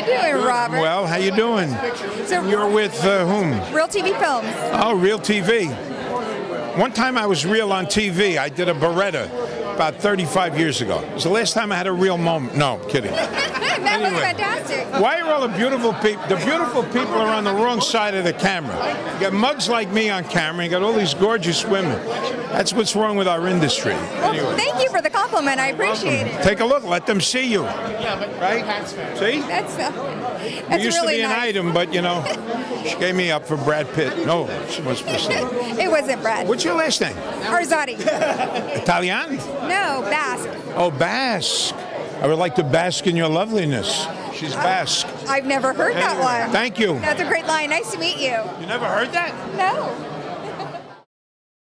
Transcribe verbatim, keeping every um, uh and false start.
you doing, Robert? Well, how you doing? So, You're with uh, whom? RealTVfilms. Oh, Real T V. One time I was real on T V. I did a Beretta about thirty-five years ago. It was the last time I had a real moment. No, kidding. That Anyway. was fantastic. Why are all the beautiful people? The beautiful people are on the wrong side of the camera. You got mugs like me on camera. You got all these gorgeous women. That's what's wrong with our industry. Well, Anyway. thank you for the compliment. I appreciate it. Take a look. Let them see you. Yeah, but Right? See? That's uh, It that's used really to be an nice. item, but you know, she gave me up for Brad Pitt. No, she was for sale. It wasn't Brad. What's your last name? Arzate. Italian? No, Basque. Oh, Basque. I would like to bask in your loveliness. She's Basque. I've never heard that Anyway, one. thank you. That's a great line. Nice to meet you. You never heard that? No.